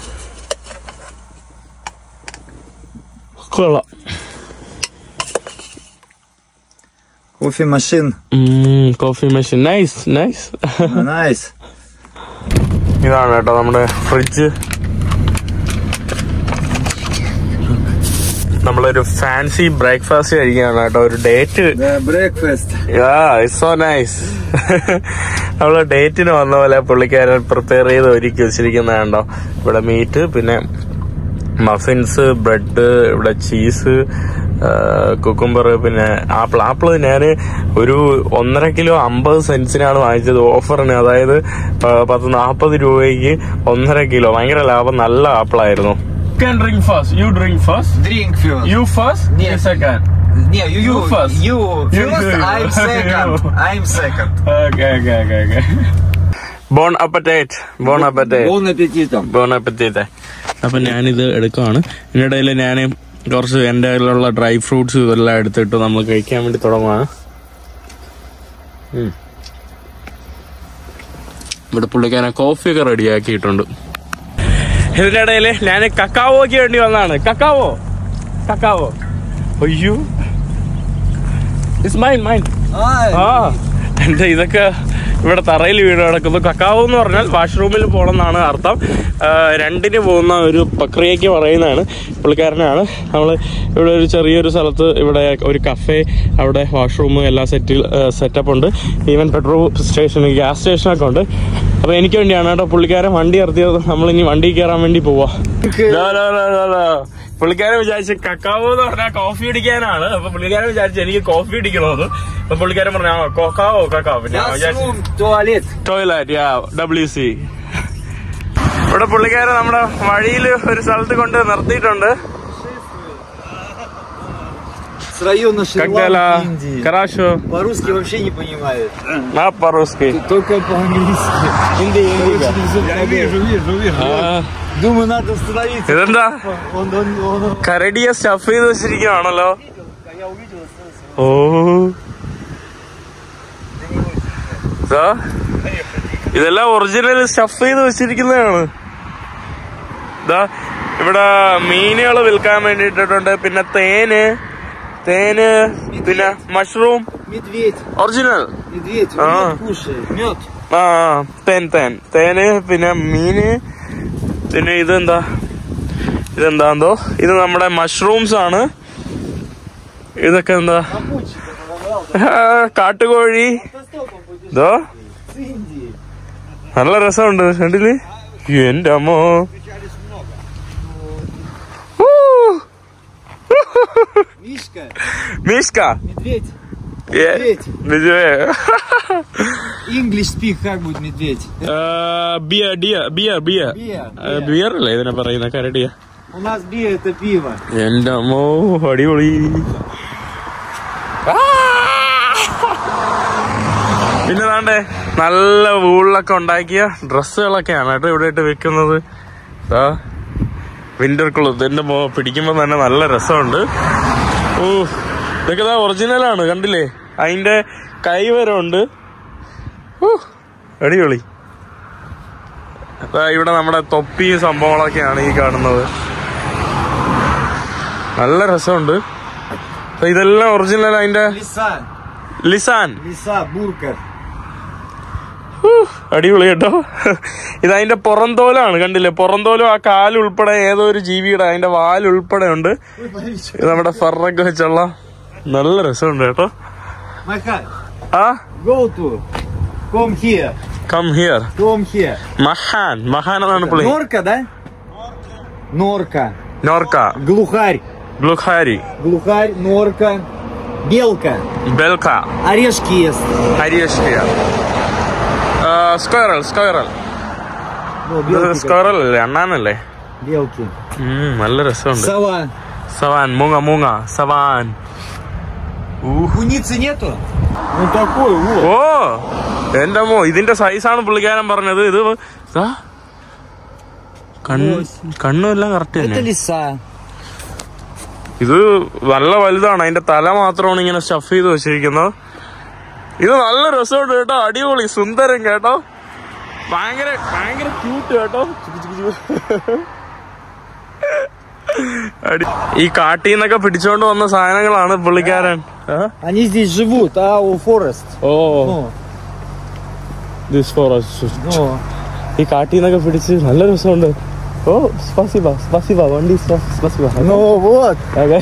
കൊള്ളാം. Кофе машин. Coffee machine. Nice nice Nice. ഇതാണ് കേട്ടോ നമ്മുടെ ഫ്രിഡ്ജ്. നമ്മളൊരു ഫാൻസി ബ്രേക്ക്ഫാസ്റ്റ് കഴിക്കുകയാണ് കേട്ടോ. ഒരു date. The breakfast. It's so nice. നമ്മള് ഡേറ്റിന് വന്ന പോലെ പുള്ളിക്കാരൻ പ്രിപ്പയർ ചെയ്ത് ഒരുക്കി വെച്ചിരിക്കുന്ന കണ്ടോ. ഇവിടെ മീറ്റ്, പിന്നെ മഫിൻസ്, ബ്രെഡ്, ഇവിടെ ചീസ്, കുക്കുംബർ, പിന്നെ ആപ്പിൾ. ആപ്പിള് ഞാൻ ഒരു ഒന്നര കിലോ അമ്പത് സെന്റ്സിനാണ് വാങ്ങിച്ചത് ഓഫറിന്. അതായത് പത്ത് നാപ്പത് രൂപയ്ക്ക് ഒന്നര കിലോ. ഭയങ്കര ലാഭം. നല്ല ആപ്പിളായിരുന്നു. Can drink first. You drink first. Drink first. You first. Yes. Second. Yeah, you, you, You first. You You first. do. I'm second. I'm second. Okay, okay, okay, okay. Bon appetit. Bon appetit. Bon appetit. Bon appetit. അപ്പൊ ഞാനിത് എടുക്കുവാണ്. ഇതിനിടയിൽ ഞാൻ കുറച്ച് എൻ്റെ കയ്യിലുള്ള ഡ്രൈ ഫ്രൂട്ട്സ് ഇതെല്ലാം എടുത്തിട്ട് നമ്മൾ കഴിക്കാൻ വേണ്ടി തുടങ്ങുവാണ്. ഇവിടെ പുള്ളിക്കാരൻ കോഫിയൊക്കെ റെഡിയാക്കിയിട്ടുണ്ട്. ഇതിന്റെ ഇടയിൽ ഞാൻ കക്കാവോക്ക് വേണ്ടി വന്നതാണ്. കക്കാവോ കക്കാവോ അയ്യോ ഇറ്റ്സ് മൈൻ മൈൻ ആ എന്റെ ഇതൊക്കെ ഇവിടെ തറയിൽ വീട് കിടക്കുന്നു. കക്കാവോ എന്ന് പറഞ്ഞാൽ വാഷ്റൂമിൽ പോകണം എന്നാണ് അർത്ഥം. രണ്ടിന് പോകുന്ന ഒരു പ്രക്രിയയ്ക്ക് പറയുന്നതാണ്. പുള്ളിക്കാരനാണ്. നമ്മൾ ഇവിടെ ഒരു ചെറിയൊരു സ്ഥലത്ത് ഇവിടെ ഒരു കഫേ, അവിടെ വാഷ്റൂം എല്ലാം സെറ്റിൽ സെറ്റപ്പ് ഉണ്ട്. ഈവൻ പെട്രോൾ സ്റ്റേഷൻ, ഗ്യാസ് സ്റ്റേഷനൊക്കെ ഉണ്ട്. അപ്പൊ എനിക്ക് വേണ്ടിയാണ് കേട്ടോ പുള്ളിക്കാരൻ വണ്ടി ഇറത്തിയത്. നമ്മളിനി വണ്ടി കയറാൻ വേണ്ടി പോവാ. പുള്ളിക്കാരൻ വിചാരിച്ച് കക്കാവോ എന്ന് പറഞ്ഞാൽ കോഫി അടിക്കാനാണ്. അപ്പൊ പുള്ളിക്കാരൻ വിചാരിച്ചു എനിക്ക് കോഫി അടിക്കണോന്ന്. അപ്പൊ പുള്ളിക്കാരൻ പറഞ്ഞ കൊക്കാവോ കക്കാവോ. ഞാൻ വിചാരിച്ചു ടോയ്ലറ്റ്. യാ ഡബ്ല്യു സി. ഇവിടെ പുള്ളിക്കാരൻ നമ്മുടെ വഴിയിൽ ഒരു സ്ഥലത്ത് കൊണ്ട് നിർത്തിയിട്ടുണ്ട്. С района Шри-Ланки, Индии. Хорошо. По-русски вообще не понимает. На по-русски. Только по-английски. Hindi, hindi. Я вижу, вижу, вижу. Думаю, надо остановиться. ഇതെന്താ Он, он, он... കരടിയെ സ്റ്റഫ് ചെയ്ത് വെച്ചിരിക്കുകയാണല്ലോ. Я увидел. ഓ ഇതെല്ലാം ഒറിജിനൽ സ്റ്റഫ് ചെയ്ത് വെച്ചിരിക്കുന്നതാണ്. ഇതാ ഇവിടെ മീനുകൾ വിൽക്കാൻ വേണ്ടിയിട്ടുണ്ട്. പിന്നെ തേന് തേന് പിന്നെ മഷ്റൂം. ഒറിജിനൽ. ആ തേൻ തേൻ തേന് പിന്നെ മീന്. പിന്നെ ഇതെന്താ ഇതെന്താന്തോ ഇത് നമ്മുടെ മഷ്റൂംസ് ആണ്. ഇതൊക്കെ എന്താ കാട്ടുകോഴി. ഇതോ നല്ല രസമുണ്ട് കണ്ടില്ലേ. എന്റെ അമ്മോ. Мишка. Мишка. Медведь. Медведь. Медведь. English speak как будет медведь? Бия, бия, бия, бия. Бിയർ അല്ലേ ഇതിനെ പറയുന്ന കരടിയ. У нас бия это пиво. എന്റെ അമ്മോ അടിപൊളി. പിന്നെ താണ്ടേ നല്ല വൂളിലൊക്കെ ഉണ്ടാക്കിയ ഡ്രസ്സുകളൊക്കെയാണ് കേട്ടോ ഇവിടെ ഇട്ട് വെക്കുന്നത്. Winter cloth. എന്റെ മോ പിടിക്കുമ്പോ തന്നെ നല്ല രസമുണ്ട്. ഓ ഇതൊക്കെ ഒറിജിനലാണ് കണ്ടില്ലേ. അതിന്റെ കൈവരമുണ്ട്. ഓ അടിപൊളി. ഇവിടെ നമ്മുടെ തൊപ്പി സംഭവങ്ങളൊക്കെയാണ് ഈ കാണുന്നത്. നല്ല രസമുണ്ട്. ഇതെല്ലാം ഒറിജിനൽ. അതിന്റെ ലിസാൻ അടിപൊളി കേട്ടോ. ഇതതിന്റെ പുറന്തോലാണ് കണ്ടില്ലേ. പുറന്തോലും ആ കാലുൾപ്പെടെ ഏതോ ഒരു ജീവിയുടെ അതിന്റെ വാലുൾപ്പെടെ ഉണ്ട്. ഇത് നമ്മുടെ ഫറൊക്കെ വെച്ചുള്ള നല്ല രസമുണ്ട് കേട്ടോ. ആ Come here. Come here. Come here. മഹാൻ മഹാൻ എന്നാണ് പുള്ളി. Норка, да? Норка. നോർക്ക. Глухарь. ഗ്ലുഹാരി. Глухарь, норка. Белка. ബെൽക്ക. Орешки ест. അരിയഷ്കിയ. സ്ക്വയറൽ സ്ക്വയറൽ സ്ക്വയറൽ അല്ലേ അണ്ണാനല്ലേ. Белки. നല്ല രസമുണ്ട്. Сова. സവാൻ മൂങ്ങ മൂങ്ങ സവാൻ. Куницы нету? Ну такой вот. ഓ എന്റെ അമ്മോ, ഇതിന്റെ സൈസാണ് പുള്ളിക്കാരൻ പറഞ്ഞത്. ഇത് ദാ, കണ്ണ് കണ്ണും എല്ലാം കറക്റ്റ് Это തന്നെ. лиса. ഇത് നല്ല വലുതാണ്. അതിന്റെ തല മാത്രമാണ് ഇങ്ങനെ സ്റ്റഫ് ചെയ്ത് വെച്ചിരിക്കുന്നത്. ഇത് നല്ല രസമുണ്ട് കേട്ടോ, അടിപൊളി സുന്ദരം കേട്ടോ, ഭയങ്കര ഭയങ്കര ക്യൂട്ട് കേട്ടോ. ഈ കാട്ടിൽ നിന്നൊക്കെ പിടിച്ചോണ്ട് വന്ന സാധനങ്ങളാണ് പുള്ളിക്കാരൻ. Они здесь живут, а у Forest. Oh Ну, this forest. ну. ഈ കാട്ടിൽ നിന്നൊക്കെ പിടിച്ച് നല്ല രസമുണ്ട്. ഓ സ്പസിബ സ്പസിബ വണ്ടി സ്പസിബ. Ну вот.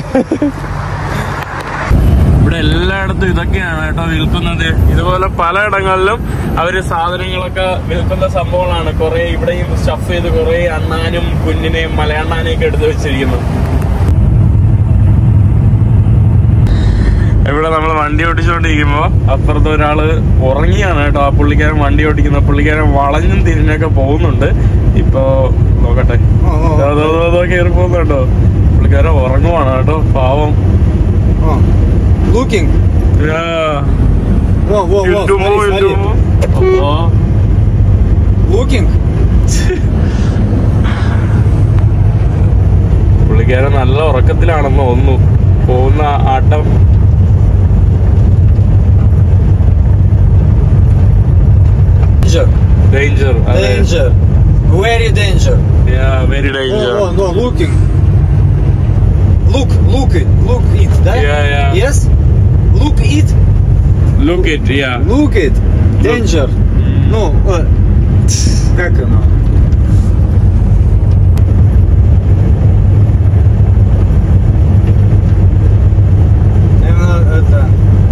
ഇവിടെ എല്ലായിടത്തും ഇതൊക്കെയാണ് കേട്ടോ വിൽക്കുന്നത്. ഇതുപോലെ പലയിടങ്ങളിലും അവര് സാധനങ്ങളൊക്കെ വിൽക്കുന്ന സംഭവങ്ങളാണ്. കുറെ ഇവിടെയും സ്റ്റഫ് ചെയ്ത് കുറെ അണ്ണാനും കുഞ്ഞിനെയും മലയണ്ണാനെയും ഒക്കെ എടുത്ത് വെച്ചിരിക്കുന്നു. ഇവിടെ നമ്മൾ വണ്ടി ഓടിച്ചുകൊണ്ടിരിക്കുമ്പോ അപ്പുറത്ത് ഒരാള് ഉറങ്ങിയാണ് കേട്ടോ. ആ പുള്ളിക്കാരൻ വണ്ടി ഓടിക്കുന്ന പുള്ളിക്കാരൻ വളഞ്ഞും തിരിഞ്ഞൊക്കെ പോകുന്നുണ്ട്. ഇപ്പൊ നോക്കട്ടെ, കയറി പോകുന്നുണ്ടോ, പുള്ളിക്കാരൻ ഉറങ്ങുവാണ് കേട്ടോ, പാവം. Looking. Во, во, во, смотри, смотри. Looking. പുള്ളിക്കാരൻ നല്ല ഉറക്കത്തിലാണെന്ന് തോന്നുന്നു. പോകുന്ന ആട്ടം. Danger. Danger. Danger. Very danger. Yeah, very danger. Oh, no, looking. Look, look it, look it, да? Yeah, yeah. Yes? Look it. Look it, yeah. Look it. Danger. Ну, э, как оно? Наверное, это...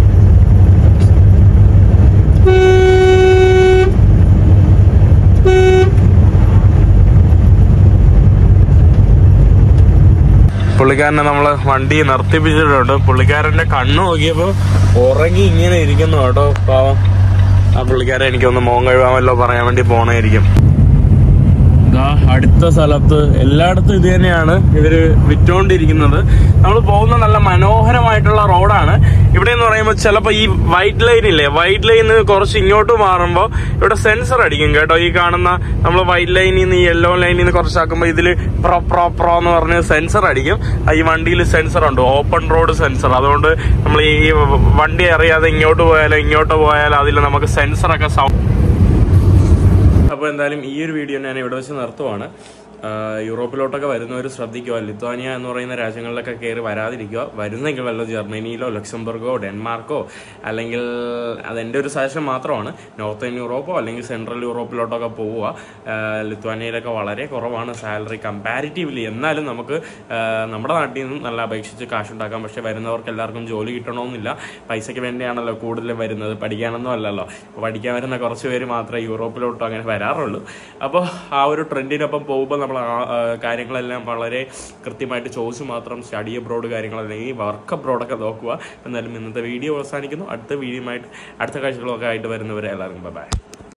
പുള്ളിക്കാരനെ നമ്മള് വണ്ടി നിർത്തിപ്പിച്ചിട്ടുണ്ട്. പുള്ളിക്കാരന്റെ കണ്ണ് നോക്കിയപ്പോ ഉറങ്ങി ഇങ്ങനെ ഇരിക്കുന്നു കേട്ടോ, പാവം. ആ പുള്ളിക്കാരൻ എനിക്കൊന്ന് മോൻ കഴിവാമല്ലോ പറയാൻ വേണ്ടി പോണായിരിക്കും. അടുത്ത സ്ഥലത്ത് എല്ലായിടത്തും ഇത് തന്നെയാണ് ഇവര് വിറ്റോണ്ടിരിക്കുന്നത്. നമ്മൾ പോകുന്ന നല്ല മനോഹരമായിട്ടുള്ള റോഡാണ്. ഇവിടെ എന്ന് പറയുമ്പോൾ ചിലപ്പോ ഈ വൈറ്റ് ലൈൻ ഇല്ലേ, വൈറ്റ് ലൈന് കുറച്ച് ഇങ്ങോട്ട് മാറുമ്പോ ഇവിടെ സെൻസർ അടിക്കും കേട്ടോ. ഈ കാണുന്ന നമ്മൾ വൈറ്റ് ലൈനിൽ നിന്ന് ഈ യെല്ലോ ലൈനിൽ നിന്ന് കുറച്ചാക്കുമ്പോ ഇതില് പ്രോ പ്രോ പ്രോ എന്ന് പറഞ്ഞ് സെൻസർ അടിക്കും. ഈ വണ്ടിയിൽ സെൻസർ ഉണ്ട്, ഓപ്പൺ റോഡ് സെൻസർ. അതുകൊണ്ട് നമ്മൾ ഈ വണ്ടി അറിയാതെ ഇങ്ങോട്ട് പോയാലോ ഇങ്ങോട്ട് പോയാലോ അതിൽ നമുക്ക് സെൻസറൊക്കെ സൗണ്ട്. അപ്പോൾ എന്തായാലും ഈ ഒരു വീഡിയോ ഞാൻ ഇവിടെ വെച്ച് നിർത്തുവാണ്. യൂറോപ്പിലോട്ടൊക്കെ വരുന്നവർ ശ്രദ്ധിക്കുക, ലിത്വാനിയ എന്ന് പറയുന്ന രാജ്യങ്ങളിലൊക്കെ കയറി വരാതിരിക്കുക. വരുന്നെങ്കിൽ വല്ല ജർമ്മനിയിലോ ലക്സംബർഗോ ഡെൻമാർക്കോ, അല്ലെങ്കിൽ അതെൻ്റെ ഒരു സജഷൻ മാത്രമാണ്, നോർത്തേൺ യൂറോപ്പോ അല്ലെങ്കിൽ സെൻട്രൽ യൂറോപ്പിലോട്ടൊക്കെ പോവുക. ലിത്വാനിയയിലൊക്കെ വളരെ കുറവാണ് സാലറി കമ്പാരിറ്റീവ്ലി. എന്നാലും നമുക്ക് നമ്മുടെ നാട്ടിൽ നിന്നും നല്ല അപേക്ഷിച്ച് കാശുണ്ടാക്കാം. പക്ഷേ വരുന്നവർക്ക് എല്ലാവർക്കും ജോലി കിട്ടണമെന്നില്ല. പൈസയ്ക്ക് വേണ്ടിയാണല്ലോ കൂടുതലും വരുന്നത്, പഠിക്കാനൊന്നും അല്ലല്ലോ. പഠിക്കാൻ വരുന്ന കുറച്ച് പേര് മാത്രമേ യൂറോപ്പിലോട്ടോ അങ്ങനെ വരാറുള്ളൂ. അപ്പോൾ ആ ഒരു ട്രെൻഡിനൊപ്പം പോകുമ്പോൾ നമ്മൾ കാര്യങ്ങളെല്ലാം വളരെ കൃത്യമായിട്ട് ചോദിച്ച് മാത്രം സ്റ്റഡി അബ്രോഡ് കാര്യങ്ങളല്ലെങ്കിൽ വർക്ക് അബ്രോഡൊക്കെ നോക്കുക. എന്നാലും ഇന്നത്തെ വീഡിയോ അവസാനിക്കുന്നു. അടുത്ത വീഡിയോയുമായിട്ട് അടുത്ത കാഴ്ചകളൊക്കെ ആയിട്ട് വരുന്നവരെ എല്ലാവർക്കും ബൈ.